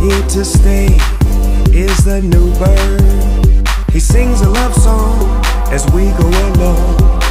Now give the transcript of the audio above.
here to stay is the new bird. He sings a love song as we go along.